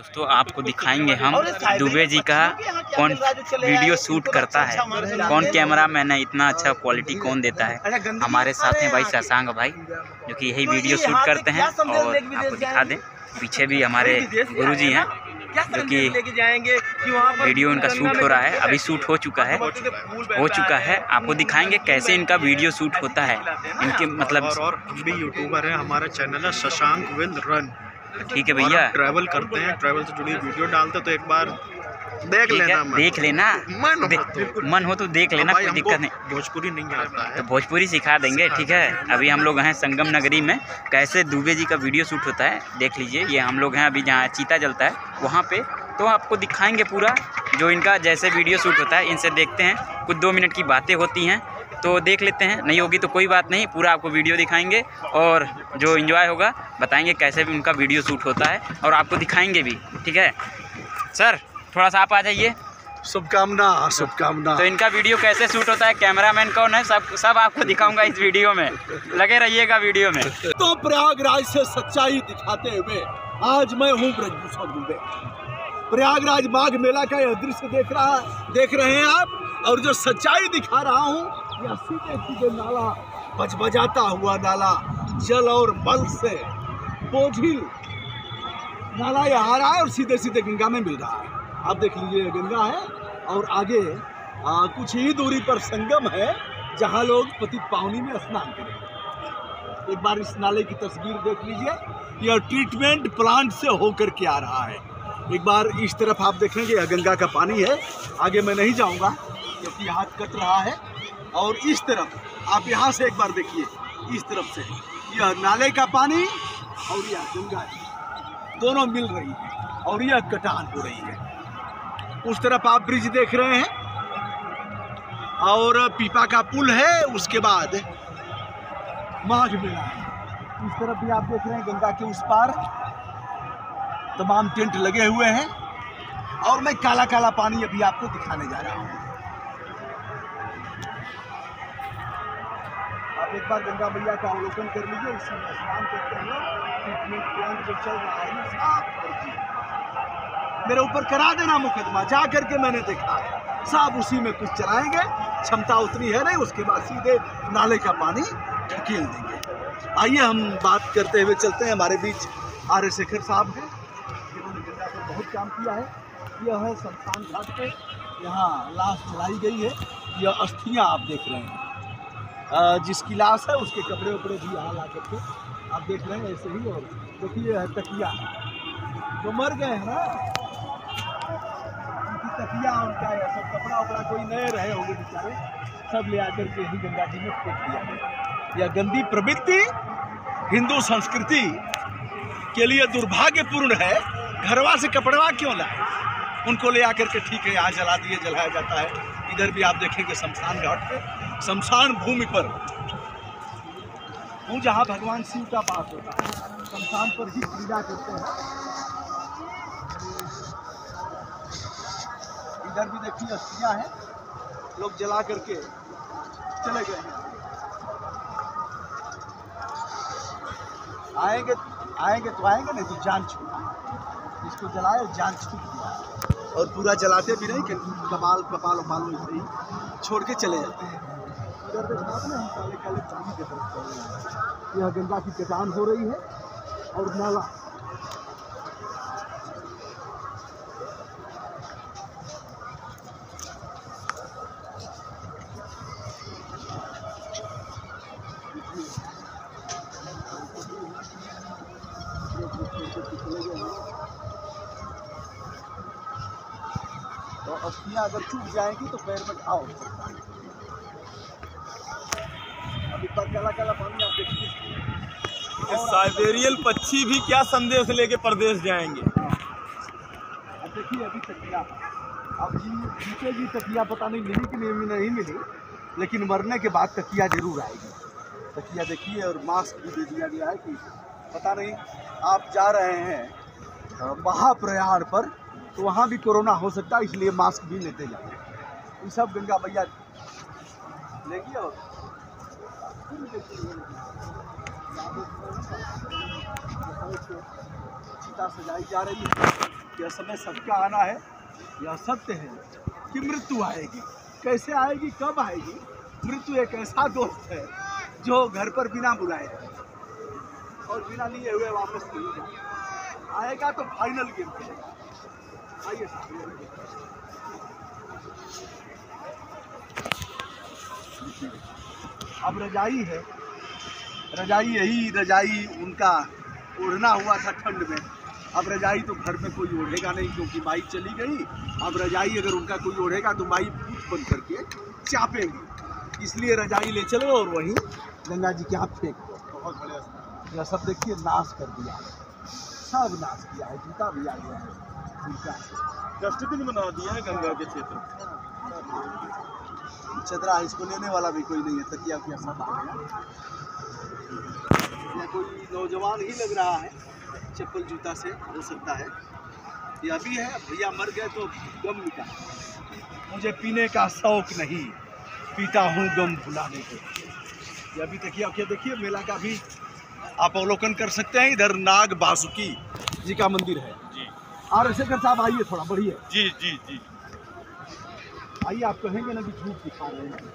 दोस्तों आपको दिखाएंगे हम दुबे जी का कौन वीडियो शूट करता है, कौन कैमरा मैन है, इतना अच्छा क्वालिटी कौन देता है। हमारे साथ हैं भाई शशांक भाई जो कि यही वीडियो शूट करते हैं। और आपको दिखा दें पीछे भी हमारे गुरुजी हैं जो कि वीडियो इनका शूट हो रहा है, अभी शूट हो चुका है। आपको दिखाएंगे कैसे इनका वीडियो शूट होता है इनके मतलब। और हम भी यूट्यूबर हैं, हमारा चैनल है शशांक विल रन। ठीक है भैया, ट्रैवल करते हैं, ट्रैवल से जुड़ी वीडियो डालते तो एक बार देख लेना मन हो तो देख लेना, कोई दिक्कत नहीं। भोजपुरी नहीं आता है तो भोजपुरी सिखा देंगे, ठीक है। अभी हम लोग हैं संगम नगरी में, कैसे दुबे जी का वीडियो शूट होता है देख लीजिए। ये हम लोग हैं अभी जहाँ चीता जलता है वहाँ पे, तो आपको दिखाएंगे पूरा जो इनका जैसे वीडियो शूट होता है। इनसे देखते हैं, कुछ 2 मिनट की बातें होती हैं तो देख लेते हैं, नहीं होगी तो कोई बात नहीं, पूरा आपको वीडियो दिखाएंगे और जो एंजॉय होगा बताएंगे कैसे भी उनका वीडियो शूट होता है और आपको दिखाएंगे भी, ठीक है। सर थोड़ा सा आप आ जाइए। शुभकामना। तो इनका वीडियो कैसे शूट होता है, कैमरामैन कौन है, सब आपको दिखाऊंगा इस वीडियो में, लगे रहिएगा वीडियो में। तो प्रयागराज से सच्चाई दिखाते हुए आज मैं हूँ ब्रजभूषण दुबे। प्रयागराज माघ मेला का यह दृश्य देख रहे हैं आप, और जो सच्चाई दिखा रहा हूँ यह सीधे नाला बजबजाता हुआ नाला, जल और मल से बोझिल नाला यह आ रहा है और सीधे गंगा में मिल रहा है। आप देख लीजिए गंगा है और आगे कुछ ही दूरी पर संगम है जहाँ लोग पति पावनी में स्नान करेंगे। एक बार इस नाले की तस्वीर देख लीजिए, यह ट्रीटमेंट प्लांट से होकर के आ रहा है। एक बार इस तरफ आप देखेंगे यह गंगा का पानी है, आगे मैं नहीं जाऊंगा क्योंकि हाथ कट रहा है। और इस तरफ आप यहाँ से एक बार देखिए, इस तरफ से यह नाले का पानी और यह गंगा दोनों मिल रही है और यह कटान हो रही है। उस तरफ आप ब्रिज देख रहे हैं और पीपा का पुल है, उसके बाद माघ मेला है। इस तरफ भी आप देख रहे हैं गंगा के उस पार तमाम टेंट लगे हुए हैं और मैं काला काला पानी अभी आपको दिखाने जा रहा हूँ। आप एक बार गंगा मैया का अवलोकन कर लीजिए, इसमें स्नान करते हैं। ट्रीटमेंट प्लांट जो चल रहा है साफ कर दिए, मेरे ऊपर करा देना मुकदमा, जा करके मैंने देखा साहब उसी में कुछ चलाएंगे, क्षमता उतनी है नहीं, उसके बाद सीधे नाले का पानी ढकेल देंगे। आइए हम बात करते हुए चलते हैं। हमारे बीच आर्य शेखर साहब हैं, जिन्होंने गंगा पर बहुत काम किया है। यह है शमशान घाट पे, यहाँ लाश जलाई गई है। यह अस्थियाँ आप देख रहे हैं, जिसकी लाश है उसके कपड़े उपड़े भी यहाँ ला करके आप देख रहे हैं ऐसे ही। और देखिए है तकिया, जो मर गए हैं ना उनकी तकिया, उनका सब कपड़ा उपड़ा कोई नए रहे होंगे बेचारे, सब ले आकर के ही गंगा जी में फेंक दिया गया। यह गंदी प्रवृत्ति हिंदू संस्कृति के लिए दुर्भाग्यपूर्ण है। घरवा से कपड़वा क्यों लाए, उनको ले आकर के ठीक है यहाँ जलाया जाता है। इधर भी आप देखेंगे शमशान घाट पे, शमशान भूमि पर हूँ जहाँ भगवान शिव का वास होता है, शमशान पर ही पूजा करते हैं। इधर भी देखिए अस्थियाँ हैं, लोग जला करके चले गए हैं। आएंगे तो आएंगे, नहीं तो जान छूट। इसको जलाए जान छूट दिया, और पूरा जलाते भी नहीं, कपाल ऐसे ही छोड़ के चले जाते हैं। इधर देखा आपने, हम काले काले पानी की तरफ चल रहे हैं। यह गंगा की कटान हो रही है और नाला तो अस्थियाँ अगर चूक जाएंगी तो पैर में घाव हो सकता है। अभी पर काला काला पानी आप देखिए। साइबेरियन पक्षी भी क्या संदेश लेके प्रदेश जाएंगे। अब देखिए अभी तकिया, अब जीते जी तकिया पता नहीं मिली कि नहीं मिली, लेकिन मरने के बाद तकिया जरूर आएगी। तकिया देखिए, और मास्क भी दे दिया गया है कि पता नहीं आप जा रहे हैं महाप्रयाण पर तो वहाँ भी कोरोना हो सकता है, इसलिए मास्क भी लेते जाएंगे। ये सब गंगा मैया लेंगी और चिता सजाई जा रही है। यह समय सबका आना है। यह सत्य है कि मृत्यु आएगी। कैसे आएगी, कब आएगी? मृत्यु एक ऐसा दोस्त है जो घर पर बिना बुलाए और बिना लिए हुए वापस नहीं जाए। आएगा तो फाइनल गेम खेलेगा। आइए साहब, अब रजाई है, रजाई यही रजाई उनका ओढ़ना हुआ था ठंड में। अब रजाई तो घर में कोई ओढ़ेगा नहीं क्योंकि माई चली गई। अब रजाई अगर उनका कोई ओढ़ेगा तो माई पूछ बंद करके चापेंगी, इसलिए रजाई ले चलो और वहीं गंगा जी के हाथ फेंक दो। बहुत बढ़िया। यह सब देखिए नाश कर दिया, सब नाश किया है। जूता भी आ गया है, डस्टबिन बना दिया है गंगा के क्षेत्र। चदरा इसको लेने वाला भी कोई नहीं है, तकिया उकिया सब आ गया। या कोई नौजवान ही लग रहा है, चप्पल जूता से हो सकता है। यह भी है, भैया मर गए तो गम मिटा। मुझे पीने का शौक नहीं, पीता हूँ गम भुलाने को। यह भी तकिया उकिया देखिए। मेला का भी आप अवलोकन कर सकते हैं। इधर नाग बासुकी जी का मंदिर है जी। और शेखर साहब आइए, थोड़ा बढ़िए। जी जी जी आइए, आप कहेंगे ना कि झूठ दिखा रहे हैं।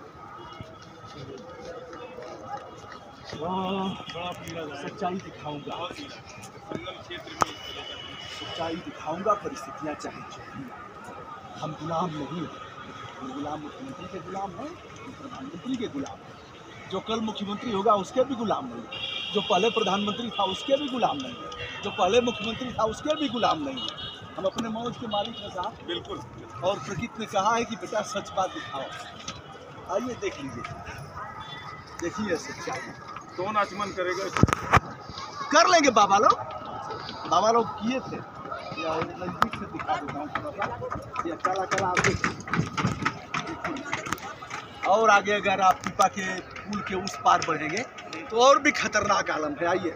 सच्चाई दिखाऊंगा, सच्चाई दिखाऊंगा। परिस्थितियाँ चाहे जो, हम गुलाम नहीं हैं। हम गुलाम मुख्यमंत्री के गुलाम हैं, प्रधानमंत्री के गुलाम हैं। जो कल मुख्यमंत्री होगा उसके भी गुलाम नहीं, जो पहले प्रधानमंत्री था उसके भी गुलाम नहीं, जो पहले मुख्यमंत्री था उसके भी गुलाम नहीं। हम अपने मौज के मालिक हैं साहब। बिल्कुल। और प्रकृति ने कहा है कि बेटा सच बात दिखाओ। आइए देख लीजिए, देखिए सच्चाई। कौन आचमन करेगा? कर लेंगे बाबा लोग, बाबा लोग किए थे। या नजदीक से दिखा देता हूँ थोड़ा सा। या काला काला आप देखिए। और आगे अगर आप पीपा के पुल के उस पार बढ़ेंगे तो और भी खतरनाक आलम है। आइए,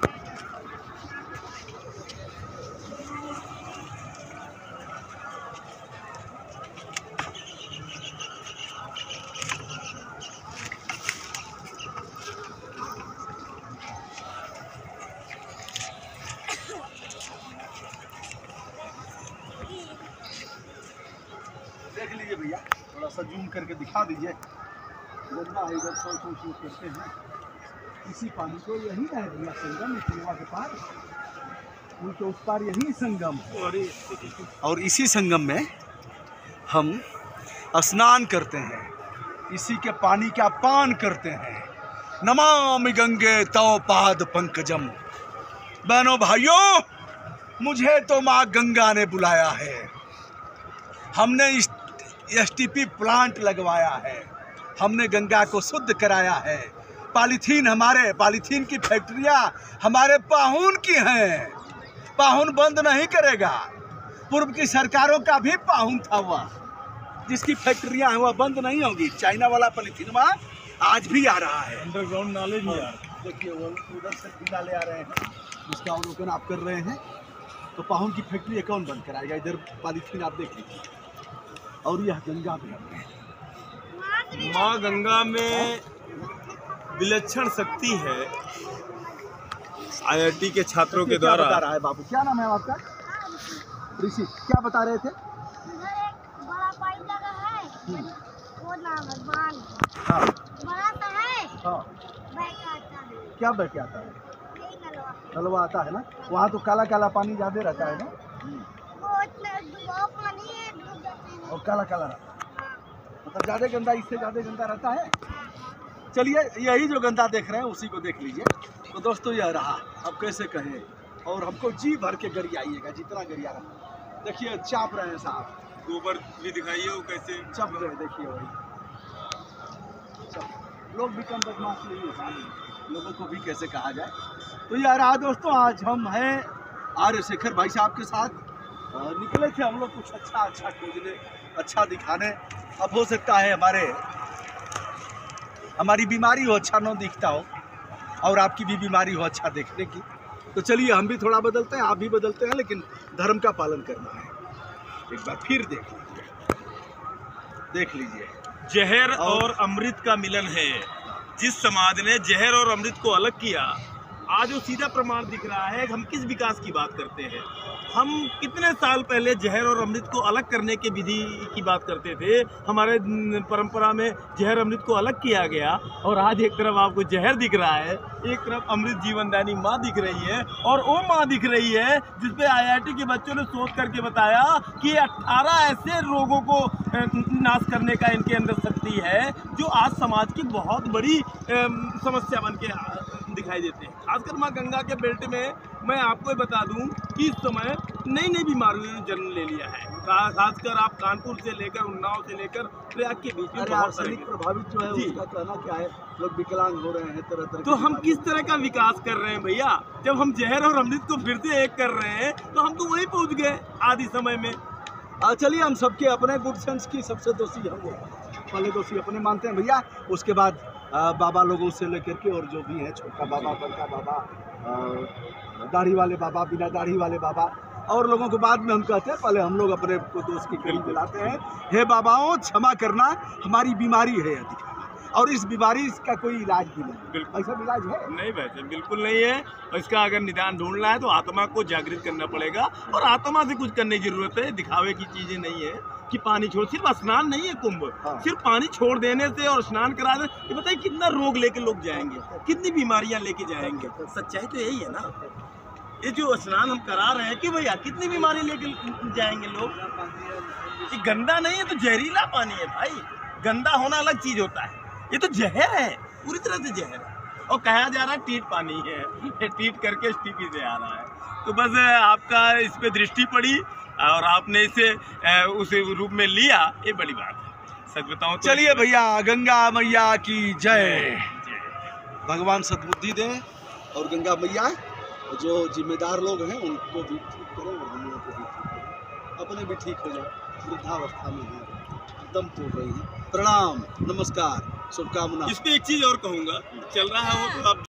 देख लीजिए भैया, थोड़ा सा जूम करके दिखा दीजिए। गंगा है इधर, सौ करते हैं। इसी पानी को यही है भैया संगम, कुआ के पार, पुल के उस पार यही संगम है। और इसी संगम में हम स्नान करते हैं, इसी के पानी का पान करते हैं। नमामि गंगे तव पाद पंकजम। बहनों भाइयों, मुझे तो माँ गंगा ने बुलाया है। हमने STP प्लांट लगवाया है, हमने गंगा को शुद्ध कराया है। पॉलीथीन की फैक्ट्रियां हमारे पाहुन की हैं, पाहुन बंद नहीं करेगा। पूर्व की सरकारों का भी पाहुन था वह, जिसकी फैक्ट्रियां हैं वह बंद नहीं होगी। चाइना वाला पॉलीथीन आज भी आ रहा है। अंडरग्राउंड नाले भी आ रहा है। देखिए वो उधर से भी नाले आ रहे हैं, जिसका अवलोकन आप कर रहे हैं। तो पाहुन की फैक्ट्री कौन बंद कराएगा? इधर पॉलीथीन आप देख लीजिए। और यह गंगा भी है। माँ गंगा में विलक्षण शक्ति है। IIT के छात्रों के द्वारा बता रहा है बाबू। क्या नाम है आपका? ऋषि। क्या बता रहे थे? बड़ा पाइप लगा है, वो नाम है बांध। हाँ, बड़ा सा है। हाँ। बैक आता है। क्या बह के आता है? यही नलवा। नलवा आता है ना। वहाँ तो काला काला पानी ज्यादा रहता है ना। वो इतना डूबा पानी है, डूब जाते हैं। और काला काला रहता है, मतलब ज्यादा गंदा, इससे ज्यादा गंदा रहता है। चलिए, यही जो गंदा देख रहे हैं उसी को देख लीजिए। तो दोस्तों यह रहा, अब कैसे कहें। और हमको जी भर के गरिया आइएगा, जितना गरिया रहा। देखिए चाप रहे हैं साहब। गोबर भी दिखाइए वो कैसे चप गए। देखिए वही लोग भी कम बदमाश नहीं है, लोगों को भी कैसे कहा जाए। तो यह रहा दोस्तों, आज हम हैं आर्य शेखर भाई साहब के साथ। निकले थे हम लोग कुछ अच्छा खोजने, अच्छा दिखाने। अब हो सकता है हमारी बीमारी हो अच्छा न दिखता हो, और आपकी भी बीमारी हो अच्छा देखने की। तो चलिए हम भी थोड़ा बदलते हैं, आप भी बदलते हैं, लेकिन धर्म का पालन करना है। एक बार फिर देख लीजिए। जहर और अमृत का मिलन है। जिस समाज ने जहर और अमृत को अलग किया, आज वो सीधा प्रमाण दिख रहा है। हम किस विकास की बात करते हैं। हम कितने साल पहले जहर और अमृत को अलग करने के विधि की बात करते थे। हमारे परंपरा में जहर अमृत को अलग किया गया और आज एक तरफ आपको जहर दिख रहा है, एक तरफ अमृत जीवनदायिनी माँ दिख रही है और वो माँ दिख रही है जिसपे IIT के बच्चों ने शोध करके बताया कि 18 ऐसे रोगों को नाश करने का इनके अंदर शक्ति है जो आज समाज की बहुत बड़ी समस्या बन के दिखाई देते हैं। खासकर माँ गंगा के बेल्ट में मैं आपको बता दूं कि इस समय नई नई बीमारियों ने जन्म ले लिया है। खासकर आप कानपुर से लेकर उन्नाव से लेकर प्रयाग के बीच में बहुत सारे प्रभावित जो है उसका कहना क्या है, लोग विकलांग हो रहे हैं तरह तरह। तो हम किस तरह का विकास कर रहे हैं भैया? जब हम जहर और अमृत को फिर से एक कर रहे हैं तो हम तो वहीं पहुँच गए आदि समय में। चलिए हम सबके अपने गुड सेंस की सबसे दोषी हम पहले दोषी अपने मानते हैं भैया, उसके बाद बाबा लोगों से लेकर के और जो भी है छोटा बाबा, बड़का बाबा, दाढ़ी वाले बाबा, बिना दाढ़ी वाले बाबा और लोगों को बाद में हम कहते हैं, पहले हम लोग अपने को दोस्त की कड़ी दिलाते हैं। हे बाबाओं क्षमा करना, हमारी बीमारी है दिखाना और इस बीमारी का कोई इलाज भी नहीं। ऐसा इलाज है नहीं वैसे बिल्कुल नहीं है। इसका अगर निदान ढूंढना है तो आत्मा को जागृत करना पड़ेगा और आत्मा से कुछ करने की जरूरत है। दिखावे की चीजें नहीं है कि पानी छोड़, सिर्फ स्नान नहीं है कुंभ, सिर्फ पानी छोड़ देने से और स्नान करा देने, ये बताइए कितना रोग लेके लोग जाएंगे, कितनी बीमारियां लेके जाएंगे। सच्चाई तो यही है ना। ये जो स्नान हम करा रहे हैं कि भैया कितनी बीमारी लेके जाएंगे लोग। ये गंदा नहीं है तो जहरीला पानी है भाई। गंदा होना अलग चीज होता है, ये तो जहर है, पूरी तरह से जहर है। और कहा जा रहा है टीट पानी है, ये टीट करके टीपी से आ रहा है। तो बस आपका इस पे दृष्टि पड़ी और आपने इसे उस रूप में लिया, ये बड़ी बात है। सच बताऊं तो चलिए भैया, गंगा मैया की जय। भगवान सद्बुद्धि दें और गंगा मैया जो जिम्मेदार लोग हैं उनको भी ठीक करें और हम लोगों को भी ठीक करें, अपने भी ठीक हो जाए। वृद्धावस्था में हैं, दम तोड़ रही हैं। प्रणाम, नमस्कार, शुभकामना। इस पे एक चीज और कहूँगा, चल रहा हो तो आप